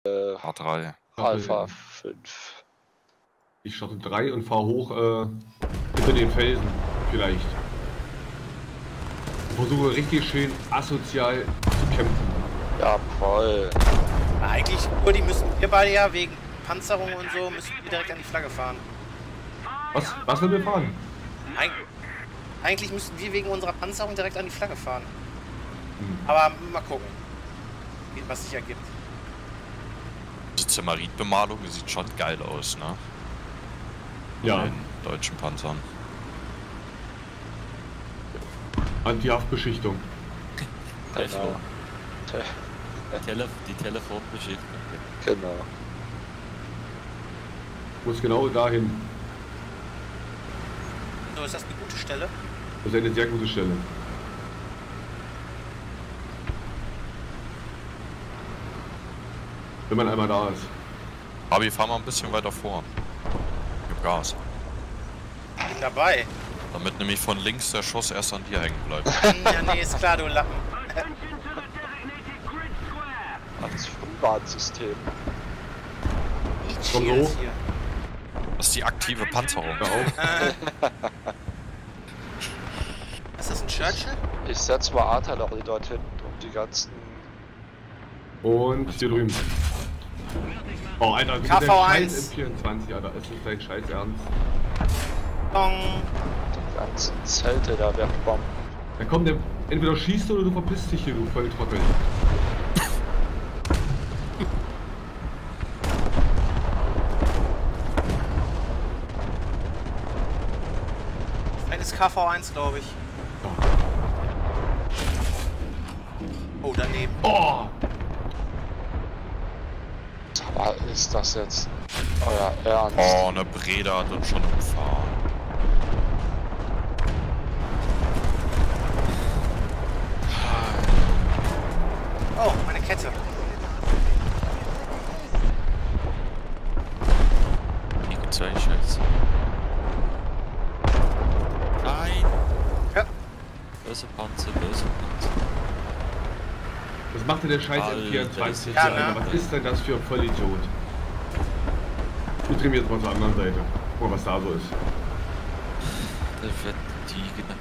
H3. Alpha 5. Ich starte 3 und fahre hoch hinter den Felsen, vielleicht. Und versuche richtig schön asozial zu kämpfen. Jawoll. Na, eigentlich, Uli, müssen wir beide ja wegen Panzerung und so, müssen wir direkt an die Flagge fahren. Was wollen wir fahren? Eigentlich müssten wir wegen unserer Panzerung direkt an die Flagge fahren. Aber mal gucken, was sich ergibt. Die Zimmeritbemalung sieht schon geil aus, ne? Ja. Bei den deutschen Panzern. Anti-Haftbeschichtung. Telefon. Genau. Die Telefonbeschichtung. Genau. Muss genau dahin. So, ist das eine gute Stelle? Das ist eine sehr gute Stelle. Wenn man einmal da ist. Aber wir fahren mal ein bisschen weiter vor. Gib Gas. Bin dabei. Damit nämlich von links der Schuss erst an dir hängen bleibt. Ja, nee, ist klar, du Lappen. Das Frühwarnsystem. Komm Shield hoch. hier. Das ist die aktive Panzerung. Hör auf. Ist das ein Churchill? Ich setze mal Artillerie dort hinten, um die ganzen... Und hier drüben. Oh, Alter, das ist KV1. dein Scheiß M24, Alter. Es ist dein Scheiß Ernst. Dong. Die ganzen Zelte da wegbomben. Dann komm, entweder schießt du oder du verpisst dich hier, du Volltrottel. Eines KV1, glaube ich. Oh, daneben. Oh! Aber ist das jetzt euer Ernst? Oh, eine Breda hat uns schon umfahren. Oh, meine Kette. Hier gibt's ja eigentlich nichts. Nein! Ja. Böse Panzer, böse Panzer. Was macht denn der Scheiß Alter, M24 hier, ja, ne? Alter? Was ist denn das für ein Vollidiot? Wir drehen jetzt mal zur anderen Seite. Guck mal, was da so ist. Der wird die genannt.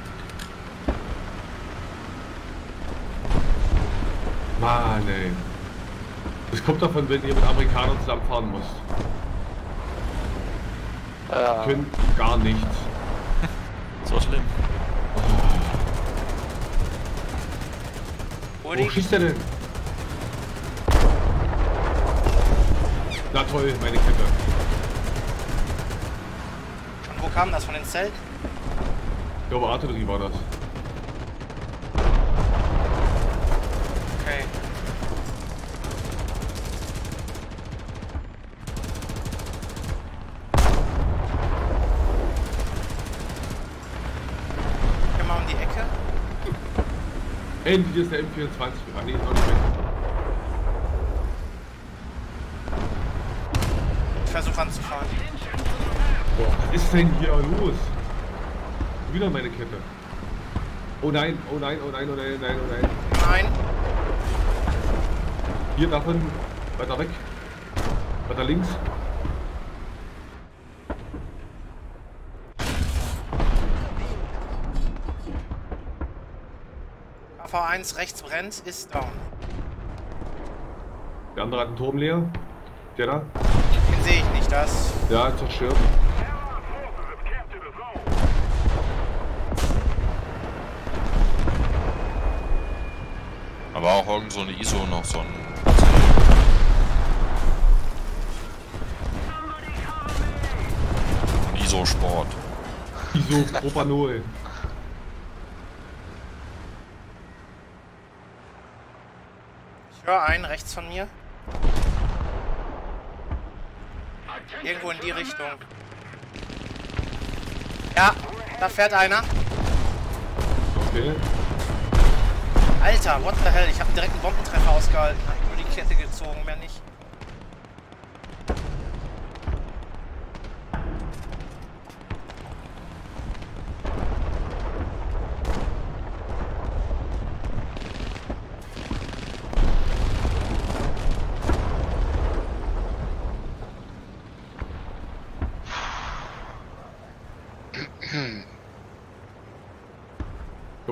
Mann, ey. Das kommt davon, wenn ihr mit Amerikanern zusammenfahren müsst. Ja. Die können gar nichts. So schlimm. Uli, Wo schießt der denn? Na toll, meine Kette. und wo kam das? Von den Zelten? Ich glaube, Artillerie war das. Okay. Geh mal um die Ecke. Endlich ist der M24. Ah, nee, ist noch nicht weg. Ich versuche anzufahren. Boah, was ist denn hier los? Wieder meine Kette. Oh nein, oh nein, oh nein, oh nein, oh nein, oh nein. Nein. Hier davon, weiter weg. Weiter links. KV1 rechts brennt, ist down. Der andere hat einen Turm leer. Der da? Den sehe ich nicht, das. Ja, zerstört. Aber auch irgend so eine ISO noch so ein. ISO-Sport. Isopropanol. Ich höre einen rechts von mir. Irgendwo in die Richtung. Ja, da fährt einer. Okay. Alter, what the hell? Ich habe direkt einen Bombentreffer ausgehalten. Hab nur die Kette gezogen, mehr nicht.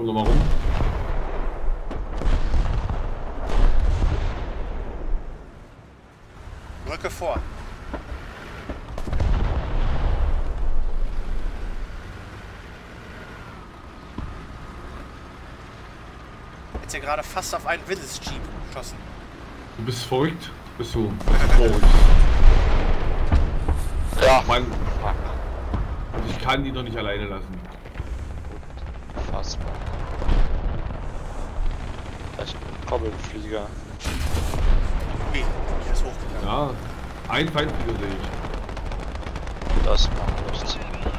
Komm noch mal rum. Rücke vor. Jetzt hier gerade fast auf einen Willis Jeep geschossen. Du bist verrückt. Bist du verrückt. Ja. Mann. Ich kann die doch nicht alleine lassen. Fassbar. Ich komme im Flieger. Wie? Der ist hochgegangen. Ja. Ein Feindflieger sehe ich. Das macht nichts.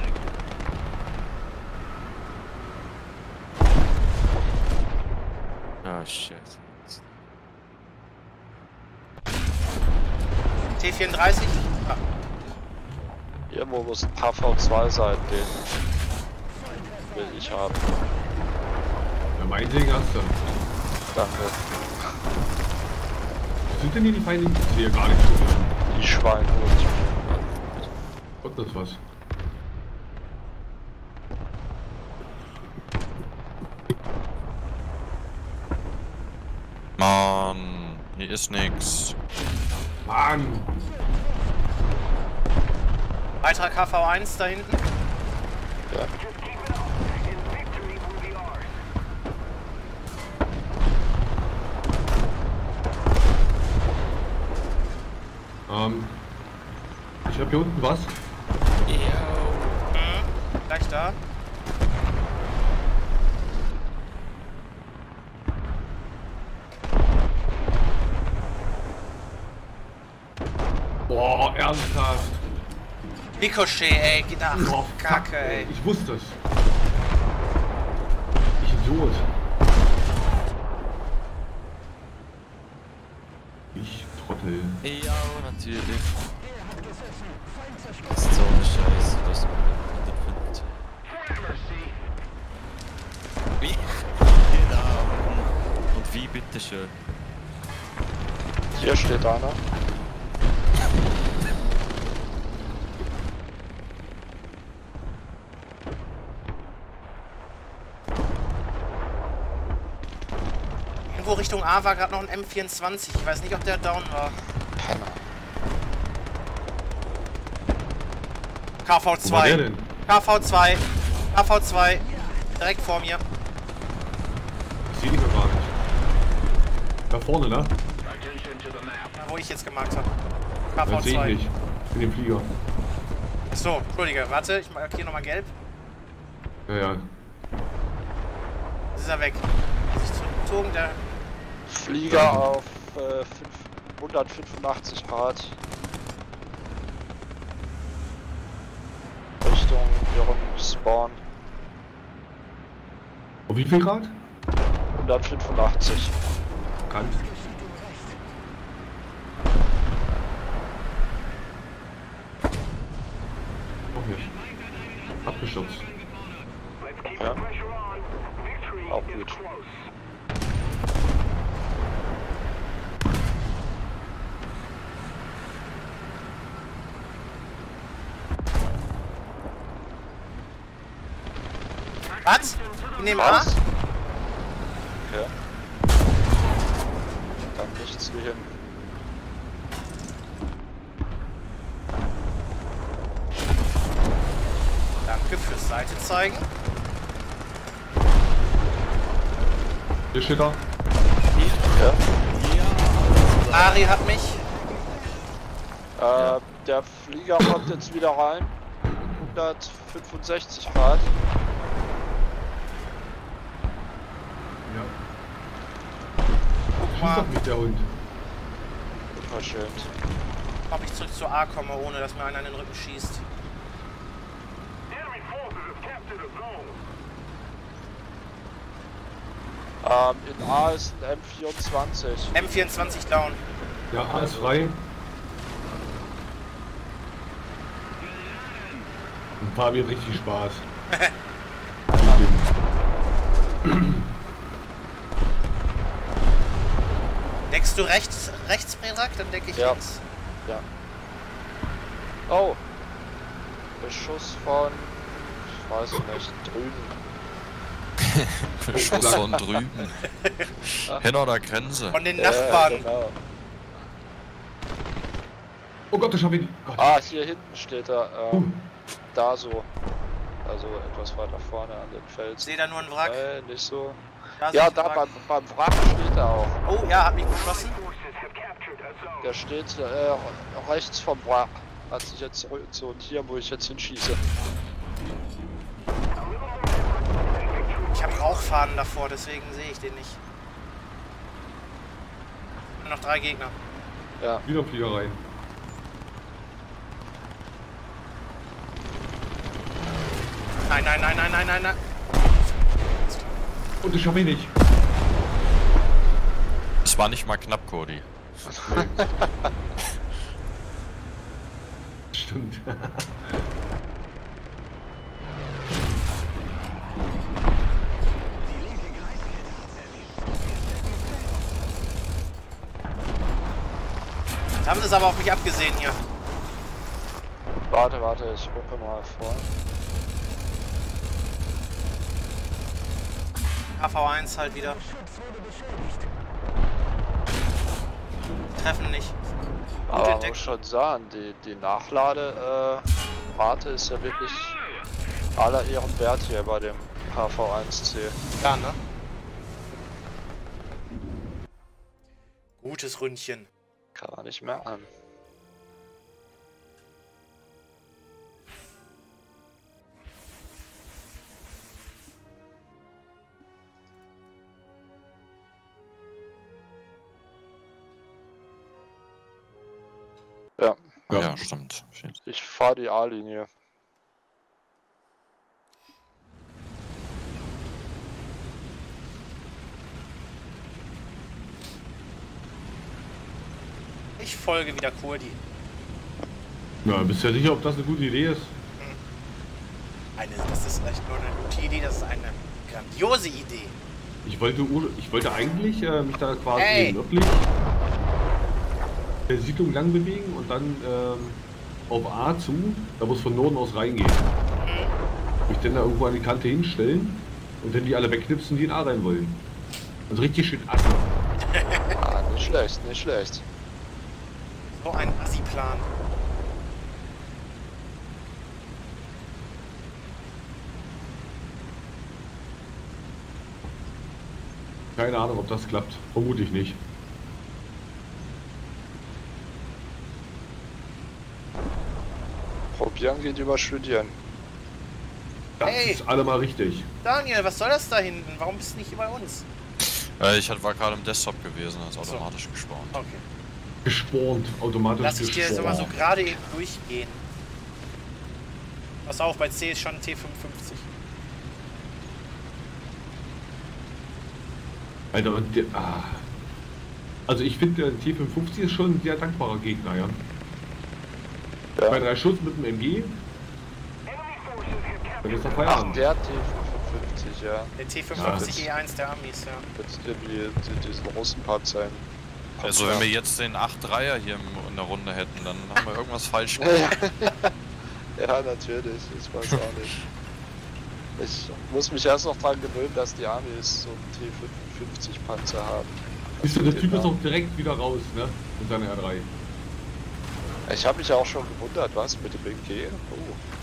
Ah, shit. T34? Ah, Irgendwo muss ein KV2 sein, den will ich haben. Ja, mein Ding hast du. Danke. Sind denn hier die Feinde? Ich sehe gar nichts so. Die Schweine. Gott, das ist was. Mann, hier ist nix. Mann! weiterer KV1 da hinten. Ja. Ich habe hier unten was. Gleich da. Boah, ernsthaft. Ricochet, ey, geht nach Oh, Kacke, fuck, ey. Ich wusste es. Ich Idiot. Ich Trottel. Ja, natürlich. Das ist so eine Scheiße, das man nicht findet. Wie? Genau. Und wie, bitteschön? Hier steht einer. Irgendwo Richtung A war gerade noch ein M24. Ich weiß nicht, ob der down war. Penner. Wo war der KV2. denn? KV2. KV2. Direkt vor mir. Ich sehe die gar nicht. Da vorne, ne? Da, wo ich jetzt gemarkt habe. Das sehe ich KV2. nicht. In dem Flieger. Achso, Entschuldige, warte, ich markiere nochmal gelb. Ja, ja. Jetzt ist er weg. Ist sich zurückgezogen, der. Flieger auf 185 Grad. Richtung ihrem Spawn. Und wie viel Grad? 185. Bekannt. Noch nicht. Abgestürzt. Ja. Auch gut. Was? In dem A? Was? Okay. Dann nichts wie hin. Danke fürs Seite zeigen. Hier steht er. Ja. Ari hat mich. Der Flieger kommt jetzt wieder rein. 165 Grad. Ja. Guck Schieß mal, doch nicht, der Hund. Unverschämt. ob ich zurück zu A komme, ohne dass mir einer in den Rücken schießt. In A ist ein M24. M24 down. Ja, alles frei. Ein paar mir richtig Spaß. Deckst du rechts, Predrag? Dann decke ich Ja. links. Ja. Oh. Beschuss von, ich weiß nicht, drüben. Schuss von drüben. Hinter der Grenze. Von den Nachbarn. Genau. Oh Gott, das schaffe ich nicht. Gott. Ah, hier hinten steht er. Da so. Also etwas weiter vorne an den Ich Felsen. sehe da nur einen Wrack. Nicht so. sehe Ja, ich da einen Wrack. beim Wrack steht er auch. Oh ja, hat mich geschossen. Der steht rechts vom Wrack. Hat sich jetzt zurück so und hier, wo ich jetzt hinschieße. Ich habe Rauchfahnen davor, deswegen sehe ich den nicht. Noch 3 Gegner. Ja. Wieder Flieger rein. Nein, nein, nein, nein, nein, nein, nein. Und das schaffe ich nicht. Es war nicht mal knapp, Cody. Stimmt. Jetzt haben sie es aber auf mich abgesehen hier. Warte, ich gucke mal vor. AV1 halt wieder. Treffen nicht. Gut Aber man entdeckt. muss schon sagen, die Nachladerate ist ja wirklich aller Ehren wert hier bei dem HV1C. Ja, ne? Gutes Ründchen. Kann man nicht merken. Ja, Ja, stimmt. ich fahre die A-Linie. Ich folge wieder Kurdi. Ja, bist du ja sicher, ob das eine gute Idee ist? Das ist echt nur eine gute Idee, das ist eine grandiose Idee. Ich wollte eigentlich mich da quasi Hey. nördlich der Siedlung lang bewegen und dann auf A zu, da muss von Norden aus reingehen. Mich dann da irgendwo an die Kante hinstellen und dann die alle wegknipsen, die in A rein wollen. Also richtig schön Asse. Ah, nicht schlecht, nicht schlecht. So ein Assi-Plan. Keine Ahnung, ob das klappt. Vermutlich nicht. Probieren geht über Studieren. Das Hey. ist allemal richtig. Daniel, was soll das da hinten? Warum bist du nicht bei uns? War gerade im Desktop gewesen, das ist So. automatisch gespawnt. Okay. Gespornt, automatisch Lass ich dir jetzt gespornt. immer so gerade eben durchgehen. Pass auf, bei C ist schon T55. Alter, und der, also ich finde, der T55 ist schon ein sehr dankbarer Gegner, ja. Ja. Bei 3 Schuss mit dem MG. Dann ist der Ach, Feierabend. der T55, ja. Der T55 E1 der Amis, ja. Jetzt irgendwie diesen Russenpanzer. Also wenn wir jetzt den 8-3er hier in der Runde hätten, dann haben wir irgendwas falsch gemacht. Ja, natürlich, ich weiß auch nicht. Ich muss mich erst noch dran gewöhnen, dass die Amis so einen T55 Panzer haben. Siehst du, der Typ ist auch direkt wieder raus, ne? Mit seiner R3. Ich habe mich auch schon gewundert, was mit dem MG? Oh.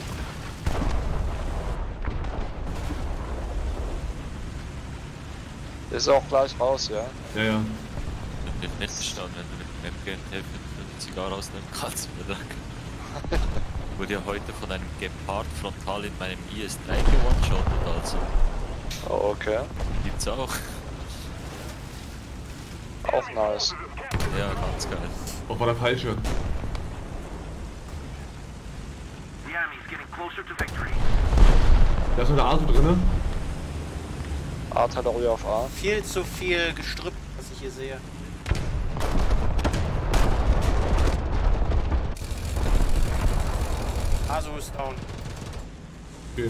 Ist auch gleich raus, ja? Ja, ja. Im Netz stand, wenn du mit dem MG 50 rausnehmen kannst, oder? Wurde ja heute von einem Gepard frontal in meinem IS-3 gewone-shottet, also. Oh, okay. Gibt's auch. Auch nice. Ja, ganz geil. Auch war der falsche. Da ist noch der Asu drinne. Artillerie auf A. Viel zu viel Gestrüpp, was ich hier sehe. Asu ist down. Okay.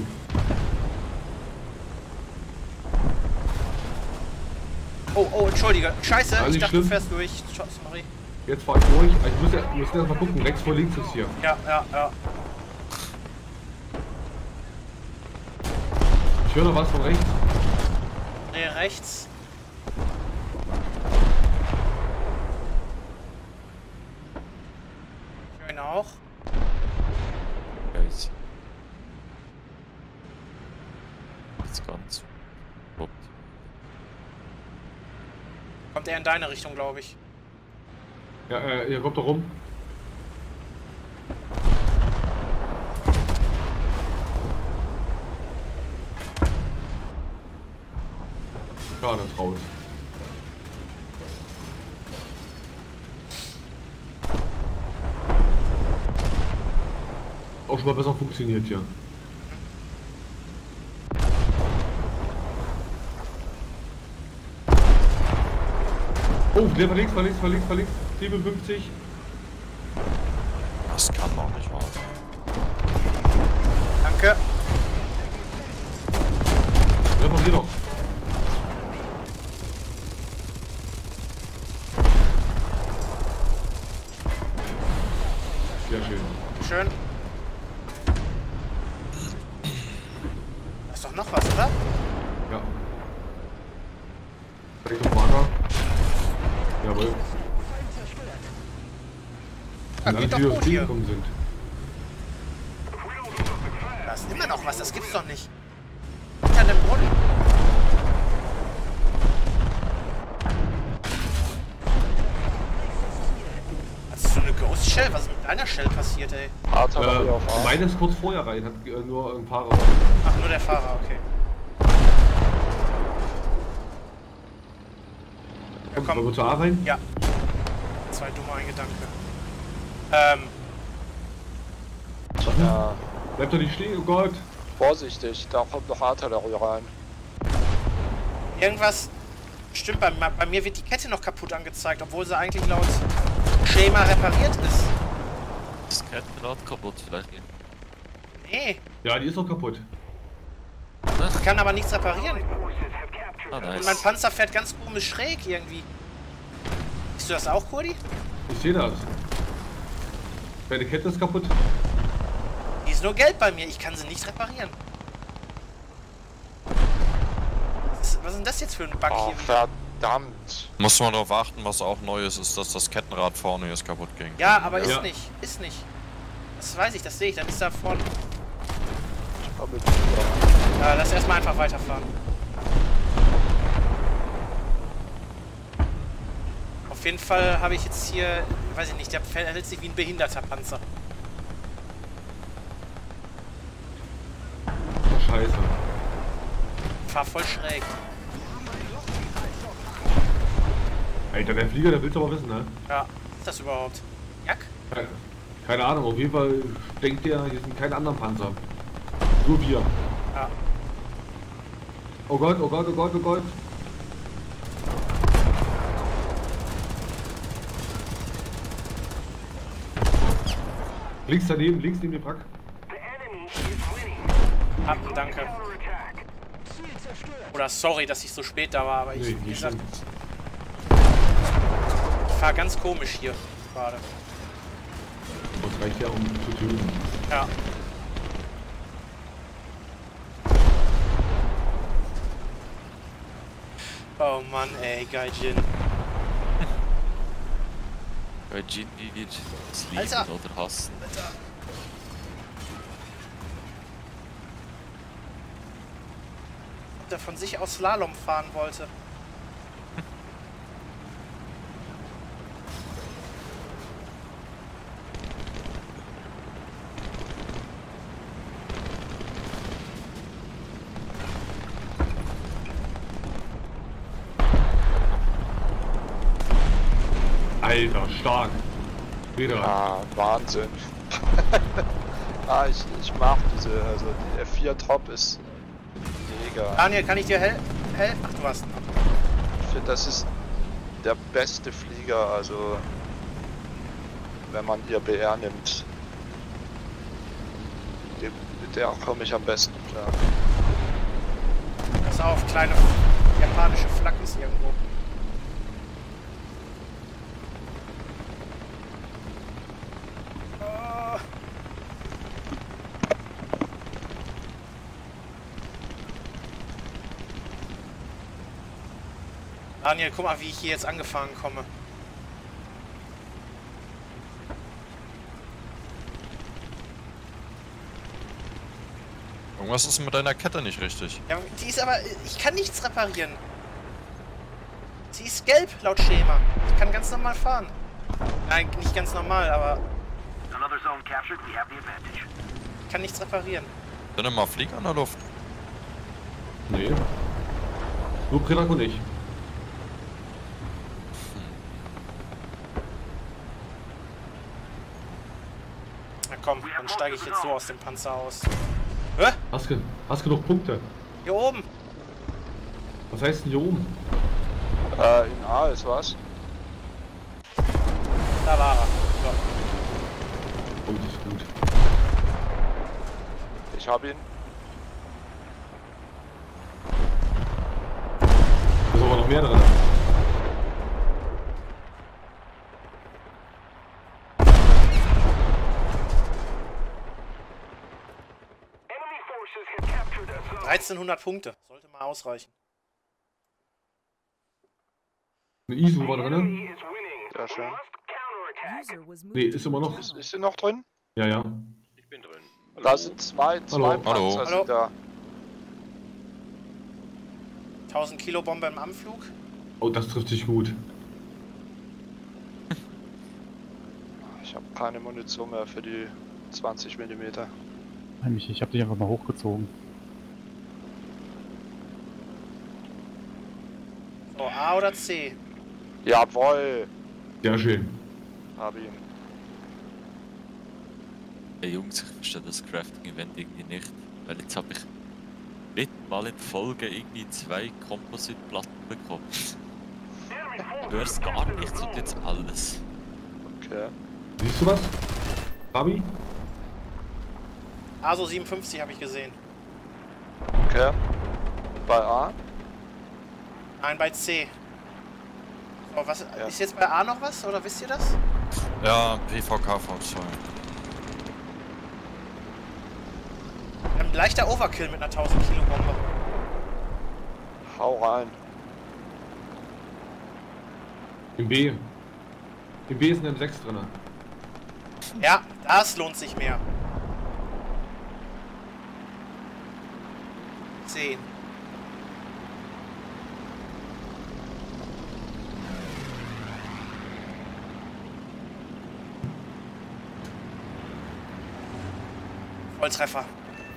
Oh, entschuldige. Scheiße, Alles ich dachte, schlimm. du fährst durch. Sorry. Jetzt fahr ich durch. Ich muss erst mal gucken. Rechts vor links ist hier. Ja. Ich höre noch was von rechts. Nee, rechts. Ich höre ihn auch. Ja, jetzt ganz. Ups. Kommt er in deine Richtung, glaube ich. Ja, ihr kommt doch rum. Ja, das raus. Auch schon mal besser funktioniert hier. Oh, der verlinkt. 57. Das kann doch nicht wahr sein. Danke. Reparier doch. Sehr schön. Schön. Da ist doch noch was, oder? Ja. Richtung Marker. Jawohl. Ja, geht doch die gut hier. gekommen sind. Da ist immer noch was, das gibt's doch nicht. Hinter dem Brunnen. Hast du eine Ghost Shell? Was ist mit deiner Shell passiert, ey? Artillerie auf A. Meine ist kurz vorher rein, hat nur ein Fahrer. Ach, nur der Fahrer, okay. Ja, Wollen wir zu A rein? Ja. Zwei dumme ein Gedanke. Ja, Bleibt doch nicht stehen, oh Gott. vorsichtig, da kommt noch Artillerie rein. Irgendwas stimmt, bei mir wird die Kette noch kaputt angezeigt, obwohl sie eigentlich laut Schema repariert ist. Das Kettenrad kaputt vielleicht. Nee, Ja, die ist doch kaputt. ich kann aber nichts reparieren. Ah, Und mein nice. Panzer fährt ganz komisch schräg irgendwie. Siehst du das auch, Kurdi? Ich sehe das. Deine Kette ist kaputt. Die ist nur gelb bei mir, ich kann sie nicht reparieren. Was ist denn das jetzt für ein Bug Oh, hier wieder? verdammt. Muss man darauf achten, was auch neu ist, dass das Kettenrad vorne jetzt kaputt ging. Ja, aber ist Ja. nicht, ist nicht. Das weiß ich, das sehe ich, dann ist da vorne. Ich komm mit. Ja, lass erstmal einfach weiterfahren. Auf jeden Fall habe ich jetzt hier, weiß ich nicht, der verhält sich wie ein behinderter Panzer. Oh, Scheiße. Fahr voll schräg. Alter, der Flieger, der will's aber wissen, ne? Ja, was ist das überhaupt? Jack? Keine Ahnung, auf jeden Fall denkt der, hier sind keine anderen Panzer. Nur wir. Ja. Oh Gott, oh Gott, oh Gott, oh Gott. Links daneben, links neben dem Wrack. Danke. Oder sorry, dass ich so spät da war, aber ich, Nee, wie nicht gesagt, schlimm. ich fahr ganz komisch hier gerade. Das reicht ja, um zu töten. Ja. Oh Mann, ey, Gaijin. Bei Jin, wie wir es lieben Alter. oder hassen. Alter. Ob der von sich aus Slalom fahren wollte. Alter, stark. Wieder. Ah, Wahnsinn. Ich mag diese, also die F4 Top ist mega. Daniel, kann ich dir helfen? Ach, du hast. Ich finde, das ist der beste Flieger, also wenn man ihr BR nimmt. Mit der komme ich am besten klar. Pass auf, kleine japanische Flak ist irgendwo. Oh. Daniel, guck mal, wie ich hier jetzt angefahren komme. Irgendwas ist mit deiner Kette nicht richtig. Ja, die ist aber... Ich kann nichts reparieren. Sie ist gelb, laut Schema. Ich kann ganz normal fahren. Nein, nicht ganz normal, aber... Ich kann nichts reparieren. Sind denn mal Flieger in der Luft? Nee. Nur Predak und ich. Na komm, dann steige ich jetzt so aus dem Panzer aus. Hä? Hast genug Punkte? Hier oben. Was heißt denn hier oben? In A ist was. Da war er. So. Oh, das ist gut. Ich hab ihn. Da ist aber noch mehr drin. Ja. 1300 Punkte. Sollte mal ausreichen. Eine ISO war drin. Ja, schön. Nee, ist immer noch. Ist sie noch drin? Ja, ja. Ich bin drin. Da sind zwei Hallo. Panzer Hallo. sind da. 1000 Kilo Bombe im Anflug. Oh, das trifft sich gut. Ich habe keine Munition mehr für die 20 mm. Heimlich, ich habe dich einfach mal hochgezogen. So, A oder C? Jawohl, Sehr schön. hab ihn. Hey Jungs, ich verstehe das Crafting-Event irgendwie nicht, weil jetzt habe ich mal in Folge irgendwie 2 Composite-Platten bekommen. Du hörst gar nichts und jetzt alles. Okay. Siehst du was? Fabi? ASO 57 habe ich gesehen. Okay. Bei A? Nein, bei C. So, was, Ja. Ist jetzt bei A noch was, oder wisst ihr das? Ja, PVK-Fahrzeug. Ein leichter Overkill mit einer 1000 Kilo Bombe. Hau rein. Im B. Im B ist ein M6 drin. Ja, das lohnt sich mehr. 10. Volltreffer.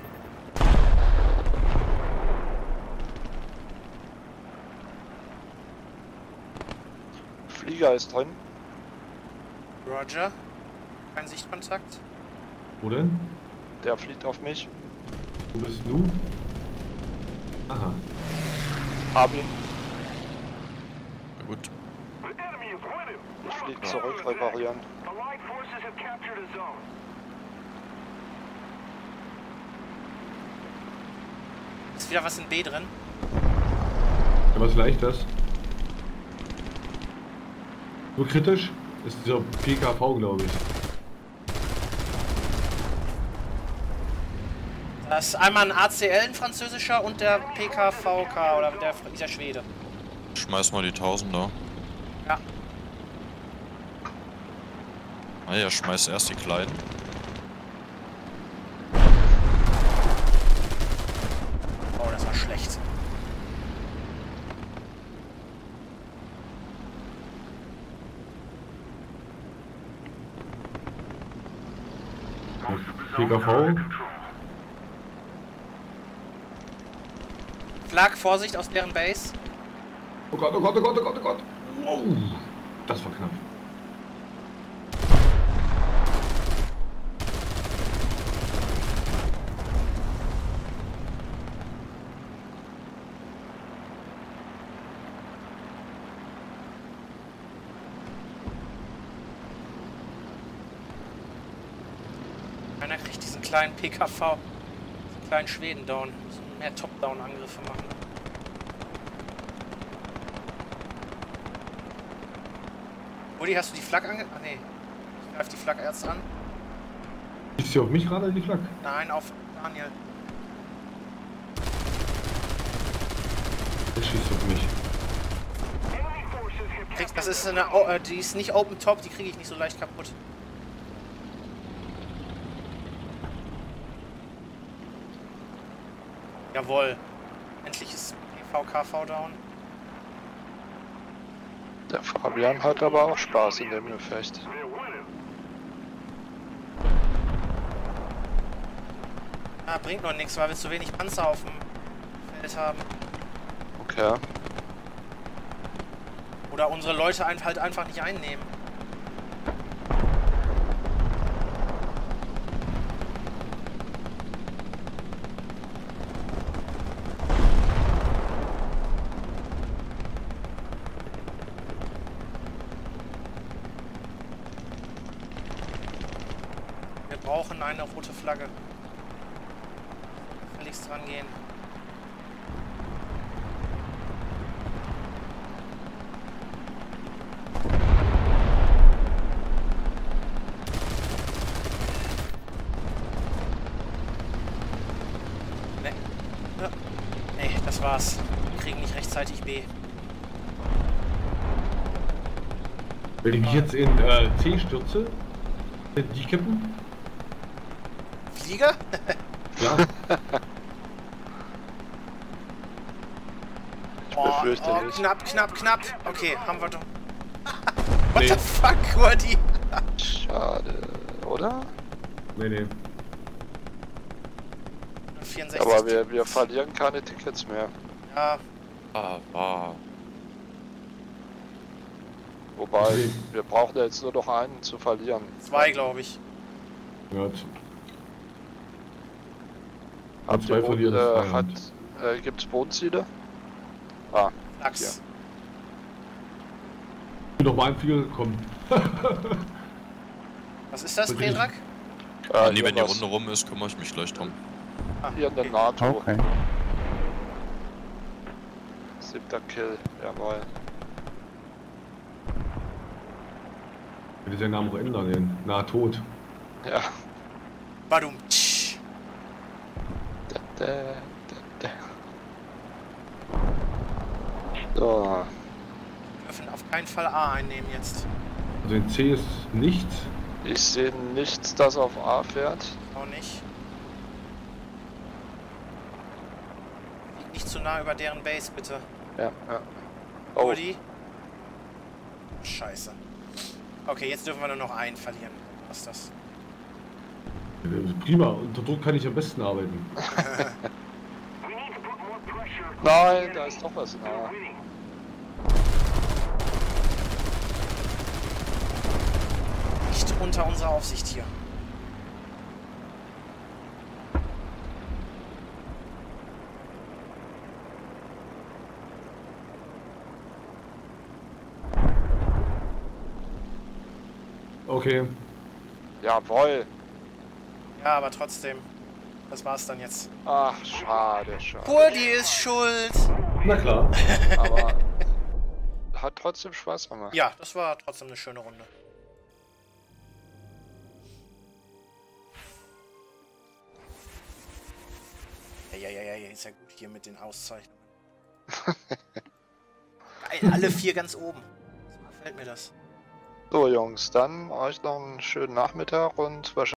Flieger ist drin. Roger. Kein Sichtkontakt. Wo denn? Der fliegt auf mich. Wo bist du? Aha. Hab ihn. Na gut. Ich flieg zurück, reparieren. Ist wieder was in B drin? Ja, was leichtes. Nur kritisch ist dieser PKV, glaube ich. Das ist einmal ein ACL, ein französischer, und der PKVK, oder dieser Schwede. Schmeiß mal die 1000er. Ja. Ah ja, schmeiß erst die kleinen. Oh, das war schlecht. PKV. Flak, Vorsicht aus deren Base. Oh Gott, oh Gott, oh Gott, oh Gott, oh Gott. Wow. Das war knapp. Einer kriegt diesen kleinen PKV, diesen kleinen Schweden down. Wir müssen mehr Top-Down-Angriffe machen. Uli, hast du die Flak ange... Ah ne, ich greife die Flak erst an. Ist sie auf mich gerade, die Flak? Nein, auf Daniel. Der schießt auf mich. Das ist eine, die ist nicht Open Top, die kriege ich nicht so leicht kaputt. Jawohl. Endlich ist PVKV down. Der Fabian hat aber auch Spaß in dem Gefecht. Ah, bringt noch nichts, weil wir zu wenig Panzer auf dem Feld haben. Okay. Oder unsere Leute halt einfach nicht einnehmen. Wir brauchen eine rote Flagge. Gefälligst dran gehen. Nee, das war's. Wir kriegen nicht rechtzeitig B. Wenn ich jetzt in C stürze, die kippen? Flieger? Ja. Ich befürchte oh, nicht. knapp. Okay, haben wir doch. What Nee. the fuck, Gordy? Schade, oder? Nee. 64. Aber wir verlieren keine Tickets mehr. Ja, Wobei, Nee. wir brauchen ja jetzt nur noch einen zu verlieren. 2, glaube ich. Ja, Habt zwei ihr verlieren ist Feierabend. gibt's Bodenziele? Ah, Lachs. Ich bin noch mal ein Flieger gekommen. Was ist das, Okay. Predrak? Nee, hier wenn die was. Runde rum ist, kümmere ich mich gleich drum. Ah, Hier in der okay. NATO. Okay. 7. Kill, jawohl. Ich hätte seinen Namen auch ändern, den. Na, tot. Ja. Badum. Da. So, Wir dürfen auf keinen Fall A einnehmen jetzt. Also in C ist nichts. ich sehe nichts, das auf A fährt. Auch nicht. Liegt nicht zu nah über deren Base, bitte. Ja. Oh, Gordy. Scheiße. Okay, jetzt dürfen wir nur noch einen verlieren. Was ist das? Prima, unter Druck kann ich am besten arbeiten. nein, da ist doch was nah. Nicht unter unserer Aufsicht hier. Okay. Jawohl. Ja, aber trotzdem. Das war's dann jetzt. Ach, schade. Gordy ist schuld! Na klar. Aber hat trotzdem Spaß gemacht. Ja, das war trotzdem eine schöne Runde. Ja, ist ja gut hier mit den Auszeichnungen. Geil, alle 4 ganz oben. So gefällt mir das. So Jungs, dann euch noch einen schönen Nachmittag und wahrscheinlich